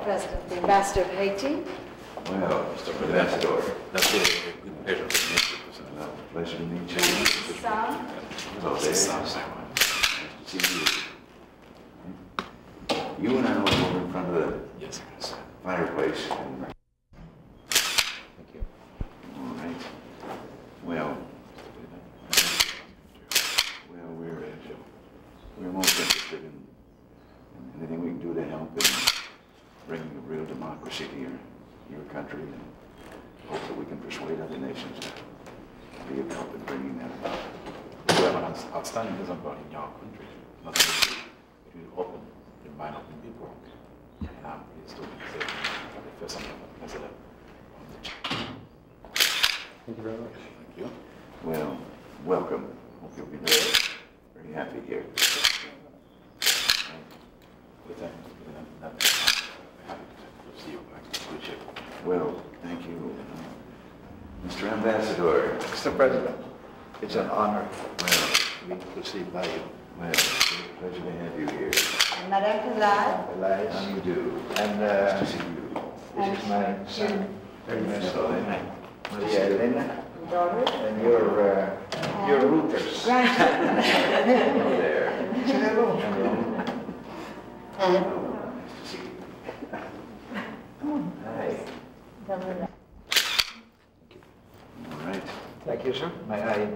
President, the Ambassador of Haiti. Well, Mr. Ambassador, that's a good pleasure to meet you. It's a pleasure to meet you. Sam. Hello there. Nice to see you. You and I were over in front of the fireplace. Thank you. All right. Well, we're most interested in anything we can do to help in bringing a real democracy to your country, and hope that we can persuade other nations to be of help in bringing that about. We have an outstanding example in your country. Not only it will open the mind of the people. And I'm pleased to say the first ambassador on the church. Thank you very much. Thank you. Well, welcome. Hope you'll be very happy here. Well, thank you. Mr. Ambassador. Mr. President, it's an honor Well, to be received by you. well, it's a pleasure to have you here. And Madame Pilar. Elias. How do you do? And Nice to see you. this is my son, Hello, Maria Elena, Daughter. and your rooters. Grandchildren. Hello there. Say hello. And Nice to see you. Hi. All right. Thank you, sir. May I?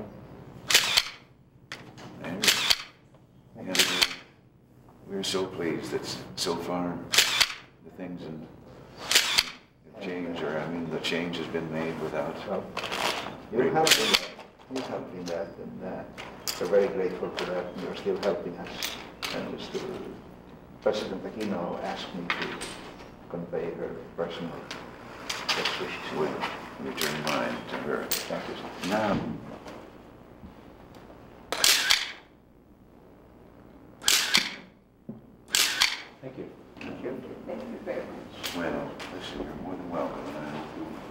And we're so pleased that so far the things have changed, or I mean, the change has been made without. Well, you're helping that. He's helping that, and we're very grateful for that. And you're still helping us. And Mr. President Aquino asked me to convey her personal best wishes. Would return mine to her. Thank you, sir. Now, Thank you. Thank you. Thank you very much. well, listen, you're more than welcome, and I hope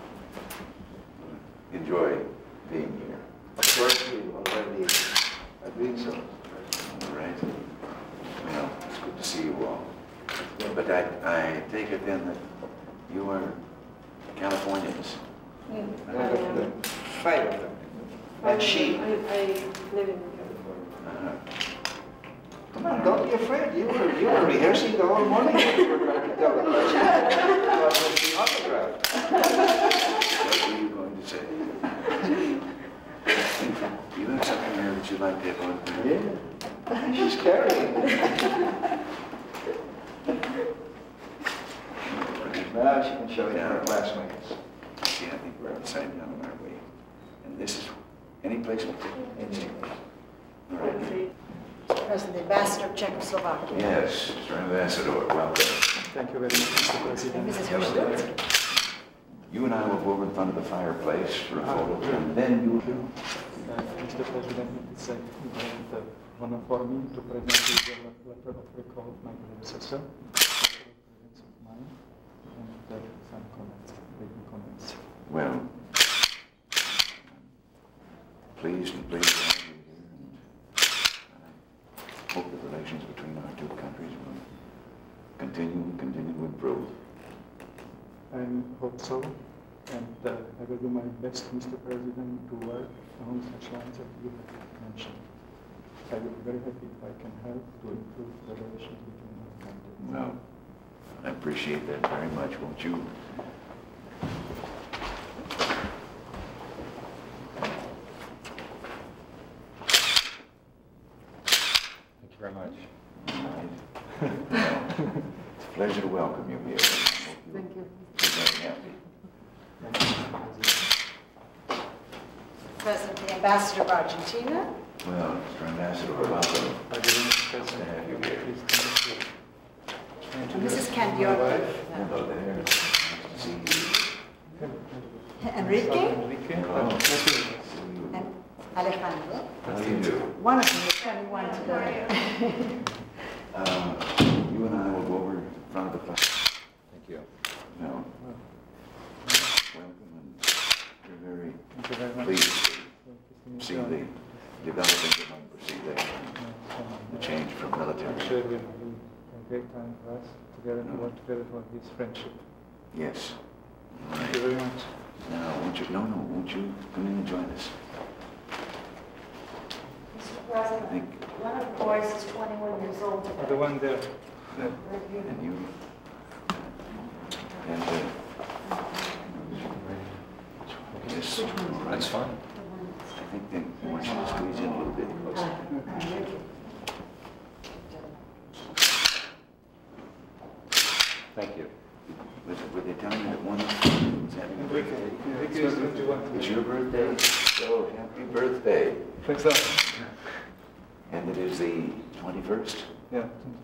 you enjoy being here. Of course, you already agreed so. All right. Well, it's good to see you all. But I take it then that you are Californians. Five of them. And she. I live in California. Come on, don't be afraid. You were rehearsing the whole morning when you were going to tell the president about the autograph. What were you going to say? Do you have something there that you'd like to have on? Yeah. She's carrying. Now she can show it to her classmates. See, I think we're outside now on our way. And this is any place we'll take. Anyway. All right. President, the Ambassador of Czechoslovakia. Yes, Mr. Ambassador, welcome. Thank you very much, Mr. President. Mrs. Hershkovich. You and I will go over in front of the fireplace for a photo, and then you will. Mr. President, it's a great honor for me to present you the letter of recall of my predecessor, presence of mine, and some comments, written comments. Well, pleased to have you here, and I hope the relations between our two countries will continue to improve. I hope so, and I will do my best, Mr. President, to work along such lines that you have mentioned. I will be very happy if I can help to improve the relations between our countries. Well, I appreciate that very much, won't you? Thank you very much. All right. Well, it's a pleasure to welcome you here. Thank you. We're very happy. Thank you, Mr. President. President, the Ambassador of Argentina. Well, Mr. Ambassador, welcome. Thank you, Mr. Nice to President. have you here. Please come here. And Mrs. Candioti. Hello there. Nice to see you. Enrique. Enrique. Hello. Nice to meet you. And Alejandro. How do you do? One of them is 21 today. You and I will go over in front of the fire. Thank you. Well, Well, welcome, and we're very thank you very much. pleased Well, to see the developing democracy there, the change from I'm military. sure it will be a great time for us to together to work together for this friendship. Yes. All Thank right. you very much. Now, won't you come in and join us? Mr. President, one of the boys is 21 years old today. The one there. there. And you. And, yes. That's fine. I think they want you to squeeze in a little bit closer. Thank you. Were they telling you that one was having a birthday? Enrique is 21. It's your birthday? So, happy birthday. Thanks a lot. And it is the 21st? Yeah.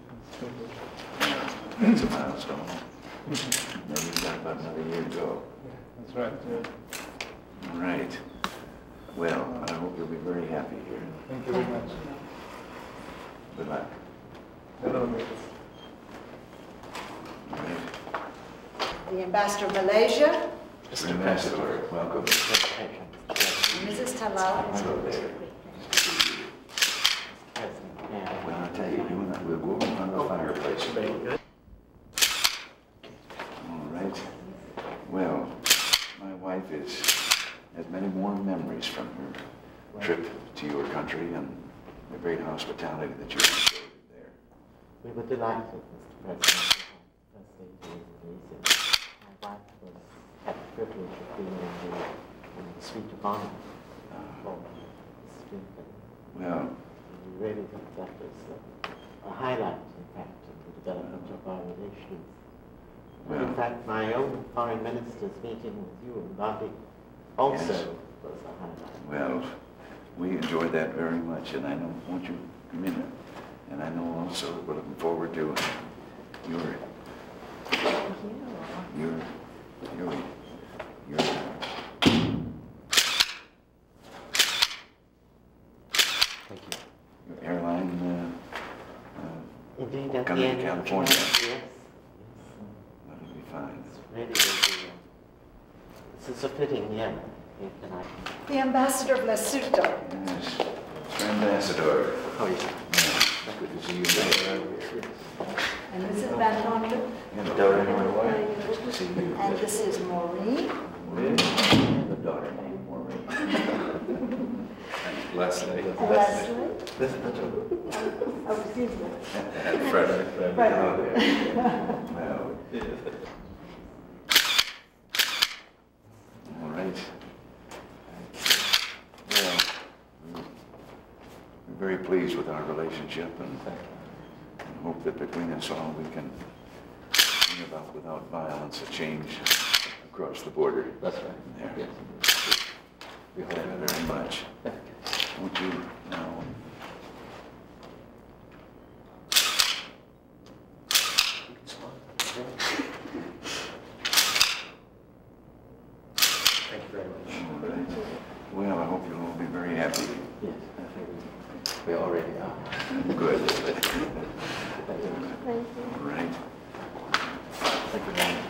That's a milestone. Maybe you got about another year to go. That's right. Yeah. All right. Well, I hope you'll be very happy here. Thank you very much. Good luck. Hello. All right. The Ambassador of Malaysia, Mr. Ambassador, welcome. Mrs. Talal. Hello there. Well, I'll tell you, you and I, we'll go over in front of the fireplace. All right. Well, my wife has many more memories from her trip to your country and the great hospitality that you showed there. We were delighted, Mr. President, firstly to Indonesia. My wife had the privilege of being in the suite of honor for Mrs. Clinton. Well, We really think that was a highlight, in fact, in the development of our relations. Well, in fact, my own foreign minister's meeting with you in Bali also Yes. was a highlight. well, we enjoyed that very much, and I know, won't you come in? And I know also that we're looking forward to your Thank you. your airline Indeed, at coming the to end of California. July, yes. That'll be fine. Really, really, this is a fitting year, and I The Ambassador of Lesotho, Yes, Mr. Ambassador. Oh, yeah. Good to see you there. and Mrs. Van Honten, And daughter, my wife. Good to see you. and this is Maureen. Maureen. And the daughter named Maureen. Leslie. Leslie. This is the two. Oh, excuse me. And Frederick. Frederick. Oh, there. Well. All right. Well, we're very pleased with our relationship and hope that between us all we can bring about without violence a change across the border. That's right. There. Yes. We hope that very much. Won't you now? Thank you very much. All right. Well, I hope you'll all be very happy. Yes, I think we already are. Good. Thank you. All right. Thank you very much.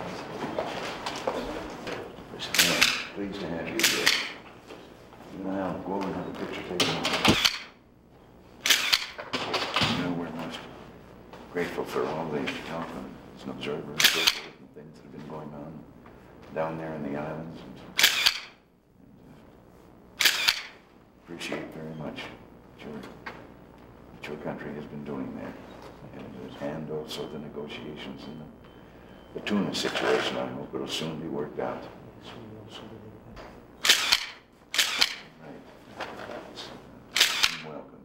Pleased to have you here. You and I'll go over and have a picture taken. You know, we're most grateful for all the help as an observer and so forth and things that have been going on down there in the islands. Appreciate very much what your country has been doing there. And also the negotiations and the tuna situation. I hope it'll soon be worked out. Right. You're welcome.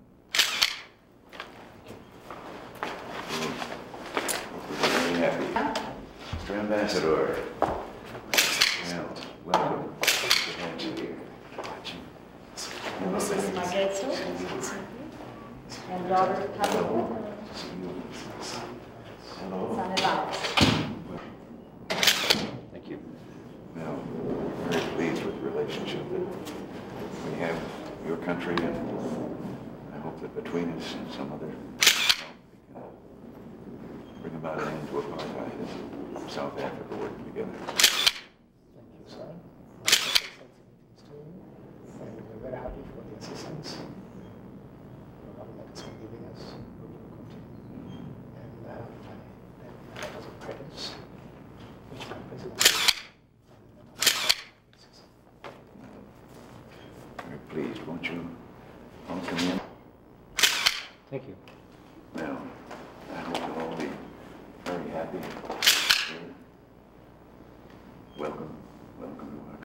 We're very happy. Mr. Ambassador. Well, welcome. Good to have you here. And Mrs. Margetso, and daughter Talal, See you. son Hello. Elias. Thank you. Well, we're very pleased with the relationship that we have with your country, and I hope that between us and some other help, we can bring about an end to apartheid and South Africa working together. Thank you, sir. And we're very happy for the assistance the government is giving us. We will continue. And I please, won't you come in? Thank you. Well, I hope you'll all be very happy